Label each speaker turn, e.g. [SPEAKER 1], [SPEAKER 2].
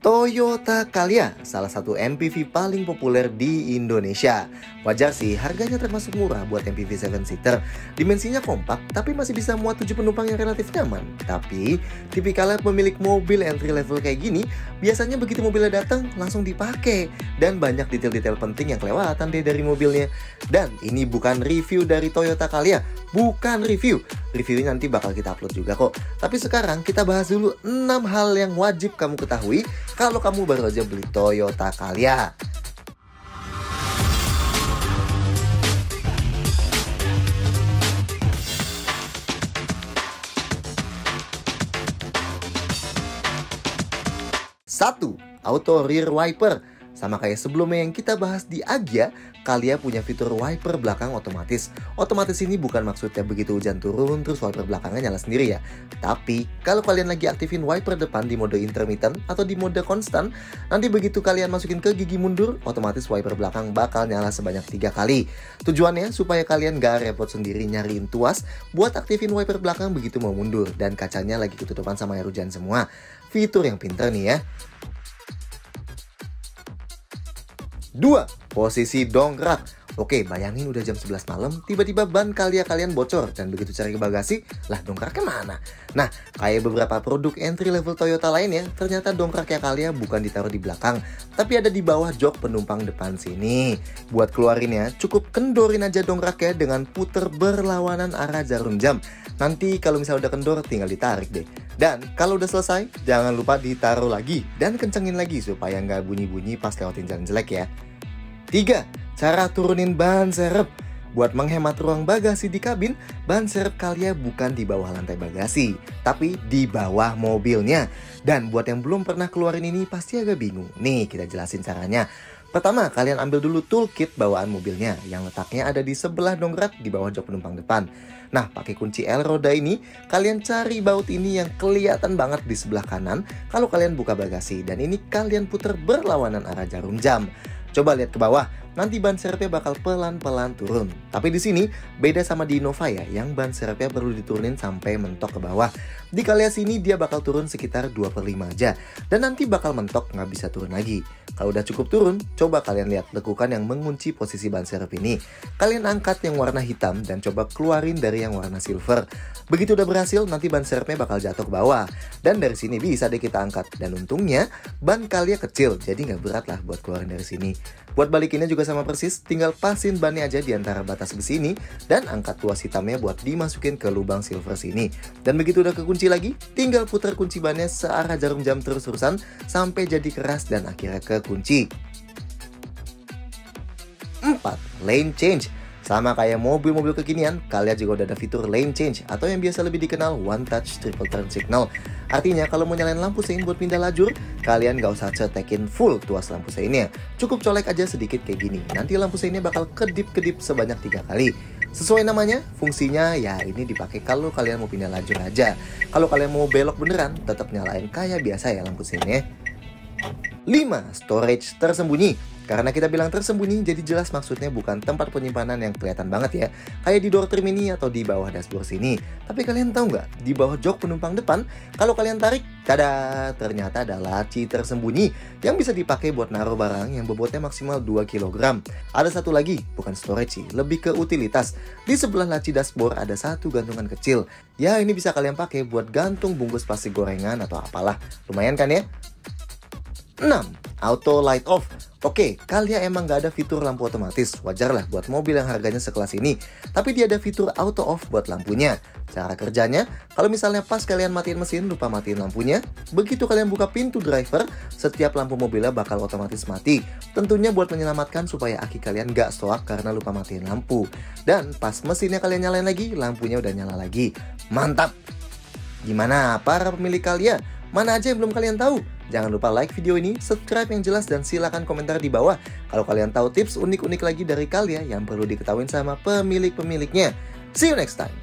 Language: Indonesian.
[SPEAKER 1] Toyota Calya, salah satu MPV paling populer di Indonesia. Wajar sih, harganya termasuk murah buat MPV 7-seater. Dimensinya kompak, tapi masih bisa muat 7 penumpang yang relatif nyaman. Tapi, tipikalnya pemilik mobil entry level kayak gini, biasanya begitu mobilnya datang, langsung dipakai. Dan banyak detail-detail penting yang kelewatan deh dari mobilnya. Dan ini bukan review dari Toyota Calya, bukan review. Reviewnya nanti bakal kita upload juga kok. Tapi sekarang kita bahas dulu 6 hal yang wajib kamu ketahui kalau kamu baru aja beli Toyota Calya. Satu, auto rear wiper. Sama kayak sebelumnya yang kita bahas di Agya, Calya punya fitur wiper belakang otomatis. Otomatis ini bukan maksudnya begitu hujan turun terus wiper belakangnya nyala sendiri ya. Tapi kalau kalian lagi aktifin wiper depan di mode intermittent atau di mode konstan, nanti begitu kalian masukin ke gigi mundur, otomatis wiper belakang bakal nyala sebanyak 3 kali. Tujuannya supaya kalian gak repot sendiri nyariin tuas buat aktifin wiper belakang begitu mau mundur dan kacanya lagi ketutupan sama air hujan semua. Fitur yang pintar nih ya. 2. Posisi dongkrak. Oke, bayangin udah jam 11 malam, tiba-tiba ban Calya kalian bocor, dan begitu cari ke bagasi, lah dongkraknya mana? Nah, kayak beberapa produk entry level Toyota lainnya, ternyata dongkraknya Calya bukan ditaruh di belakang, tapi ada di bawah jok penumpang depan sini. Buat keluarinnya, cukup kendorin aja dongkraknya dengan puter berlawanan arah jarum jam. Nanti kalau misalnya udah kendor, tinggal ditarik deh. Dan kalau udah selesai, jangan lupa ditaruh lagi dan kencengin lagi supaya nggak bunyi-bunyi pas lewatin jalan jelek ya. 3. Cara turunin ban serep. Buat menghemat ruang bagasi di kabin, ban serep Calya bukan di bawah lantai bagasi, tapi di bawah mobilnya. Dan buat yang belum pernah keluarin ini pasti agak bingung. Nih, kita jelasin caranya. Pertama, kalian ambil dulu toolkit bawaan mobilnya yang letaknya ada di sebelah dongkrak di bawah jok penumpang depan. Nah, pakai kunci L roda ini, kalian cari baut ini yang kelihatan banget di sebelah kanan kalau kalian buka bagasi. Dan ini kalian puter berlawanan arah jarum jam. Coba lihat ke bawah, nanti ban serepnya bakal pelan-pelan turun. Tapi di sini beda sama di Innova ya, yang ban serepnya perlu diturunin sampai mentok ke bawah. Di Calya sini dia bakal turun sekitar 2/5 aja, dan nanti bakal mentok nggak bisa turun lagi. Kalau udah cukup turun, coba kalian lihat lekukan yang mengunci posisi ban serep ini. Kalian angkat yang warna hitam dan coba keluarin dari yang warna silver. Begitu udah berhasil, nanti ban serepnya bakal jatuh ke bawah. Dan dari sini bisa deh kita angkat. Dan untungnya, ban Calya kecil, jadi nggak berat lah buat keluarin dari sini. Buat balikinnya juga sama persis, tinggal pasin bannya aja di antara batas besi ini dan angkat tuas hitamnya buat dimasukin ke lubang silver sini. Dan begitu udah kekunci lagi, tinggal putar kunci bannya searah jarum jam terus-terusan sampai jadi keras dan akhirnya kekunci. 4. Lane change. Sama kayak mobil-mobil kekinian, Calya juga udah ada fitur lane change atau yang biasa lebih dikenal one touch triple turn signal. Artinya kalau mau nyalain lampu sein buat pindah lajur, kalian gak usah cetekin full tuas lampu seinnya. Cukup colek aja sedikit kayak gini. Nanti lampu seinnya bakal kedip-kedip sebanyak 3 kali. Sesuai namanya, fungsinya ya ini dipakai kalau kalian mau pindah lajur aja. Kalau kalian mau belok beneran, tetap nyalain kayak biasa ya lampu seinnya. 5. Storage tersembunyi. Karena kita bilang tersembunyi, jadi jelas maksudnya bukan tempat penyimpanan yang kelihatan banget ya, kayak di door trim ini atau di bawah dashboard sini. Tapi kalian tahu nggak, di bawah jok penumpang depan, kalau kalian tarik, tada, ternyata ada laci tersembunyi yang bisa dipakai buat naruh barang yang bobotnya maksimal 2 kg. Ada satu lagi, bukan storage sih, lebih ke utilitas. Di sebelah laci dashboard ada satu gantungan kecil. Ya, ini bisa kalian pakai buat gantung bungkus plastik gorengan atau apalah. Lumayan kan ya? 6. Auto light off. Oke, Calya emang gak ada fitur lampu otomatis, wajar lah buat mobil yang harganya sekelas ini. Tapi dia ada fitur auto off buat lampunya. Cara kerjanya, kalau misalnya pas kalian matiin mesin lupa matiin lampunya, begitu kalian buka pintu driver, setiap lampu mobilnya bakal otomatis mati. Tentunya buat menyelamatkan supaya aki kalian gak stoak karena lupa matiin lampu. Dan pas mesinnya kalian nyalain lagi, lampunya udah nyala lagi. Mantap! Gimana para pemilik Calya? Mana aja yang belum kalian tahu? Jangan lupa like video ini, subscribe yang jelas, dan silakan komentar di bawah kalau kalian tahu tips unik-unik lagi dari Calya yang perlu diketahui sama pemilik-pemiliknya. See you next time!